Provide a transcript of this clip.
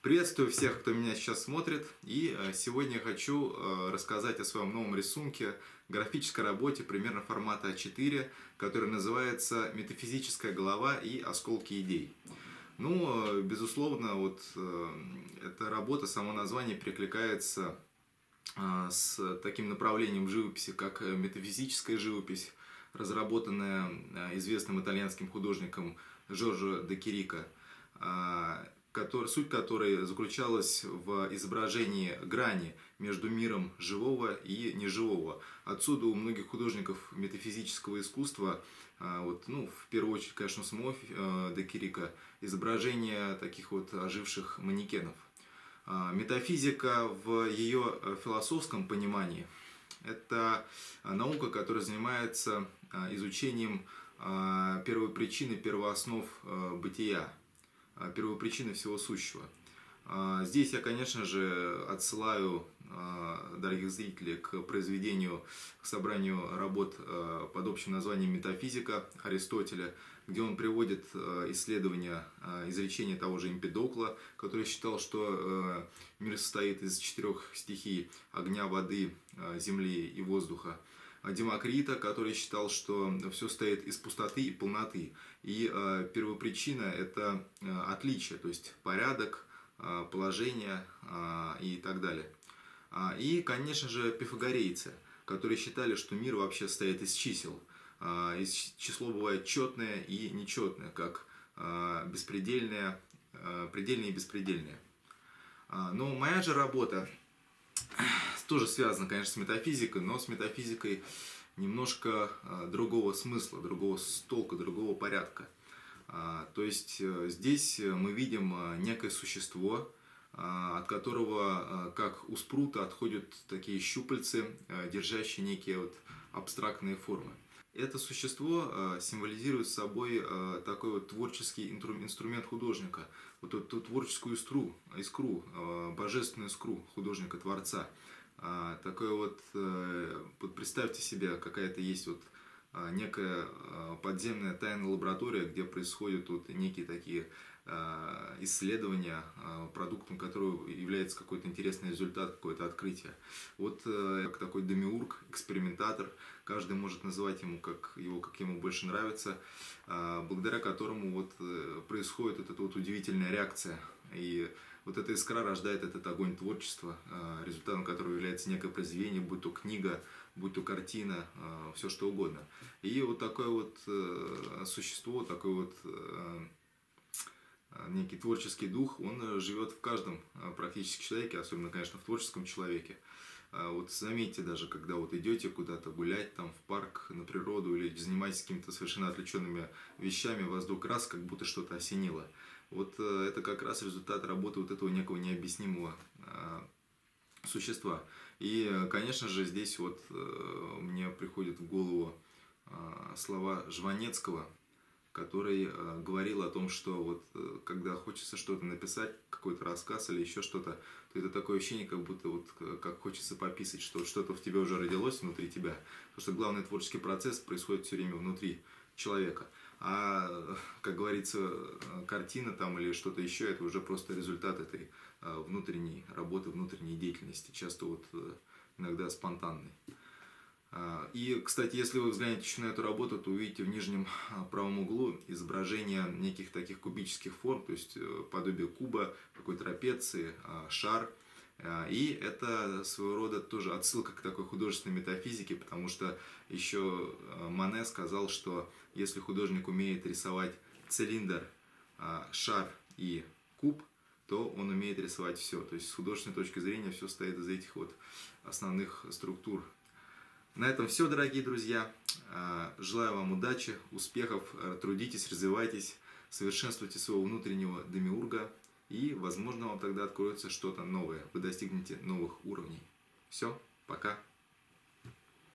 Приветствую всех, кто меня сейчас смотрит, и сегодня я хочу рассказать о своем новом рисунке, графической работе примерно формата А4, который называется «Метафизическая голова и осколки идей». Ну, безусловно, эта работа, само название перекликается с таким направлением в живописи, как метафизическая живопись, разработанная известным итальянским художником Джорджо де Кирико, суть которой заключалась в изображении грани между миром живого и неживого. Отсюда у многих художников метафизического искусства, в первую очередь, конечно, самого де Кирико, изображение таких оживших манекенов. Метафизика в ее философском понимании – это наука, которая занимается изучением первопричин и первооснов бытия, первопричины всего сущего. Здесь я, конечно же, отсылаю дорогих зрителей к произведению, к собранию работ под общим названием «Метафизика» Аристотеля, где он приводит исследования изречения того же Эмпидокла, который считал, что мир состоит из 4 стихий: огня, воды, земли и воздуха. Демокрита, который считал, что все состоит из пустоты и полноты. И первопричина – это отличие, то есть порядок, положение и так далее. И, конечно же, пифагорейцы, которые считали, что мир вообще состоит из чисел. Число бывает четное и нечетное, как беспредельное, предельное и беспредельное. Но моя же работа тоже связано, конечно, с метафизикой, но с метафизикой немножко другого смысла, другого толка, другого порядка. То есть здесь мы видим некое существо, от которого, как у спрута, отходят такие щупальцы, держащие некие абстрактные формы. Это существо символизирует собой такой творческий инструмент художника, эту творческую искру, божественную искру художника-творца. Представьте себе, какая-то есть некая подземная тайная лаборатория, где происходят некие такие исследования, продуктом которого является какой-то интересный результат, какое-то открытие. Как такой демиург, экспериментатор, каждый может называть как ему больше нравится, благодаря которому происходит эта удивительная реакция. И эта искра рождает этот огонь творчества, результатом которого является некое произведение, будь то книга, будь то картина, все что угодно. И такое существо, такой некий творческий дух, он живет в каждом практически человеке, особенно, конечно, в творческом человеке. Заметьте, даже когда идете куда-то гулять, там, в парк, на природу, или занимаетесь какими-то совершенно отвлеченными вещами, вас вдруг раз как будто что-то осенило. Это как раз результат работы этого некого необъяснимого существа. И, конечно же, здесь мне приходят в голову слова Жванецкого, который говорил о том, что когда хочется что-то написать, какой-то рассказ или еще что-то, то это такое ощущение, как будто как хочется пописать, что что-то в тебе уже родилось внутри тебя. Потому что главный творческий процесс происходит все время внутри человека. А, как говорится, картина там или что-то еще, это уже просто результат этой внутренней работы, внутренней деятельности, часто иногда спонтанной. И, кстати, если вы взглянете еще на эту работу, то увидите в нижнем правом углу изображение неких таких кубических форм, то есть подобие куба, какой трапеции, шар. И это своего рода тоже отсылка к такой художественной метафизике, потому что еще Мане сказал, что если художник умеет рисовать цилиндр, шар и куб, то он умеет рисовать все. То есть с художественной точки зрения все состоит из этих основных структур. На этом все, дорогие друзья. Желаю вам удачи, успехов, трудитесь, развивайтесь, совершенствуйте своего внутреннего демиурга, и, возможно, вам тогда откроется что-то новое. Вы достигнете новых уровней. Все, пока.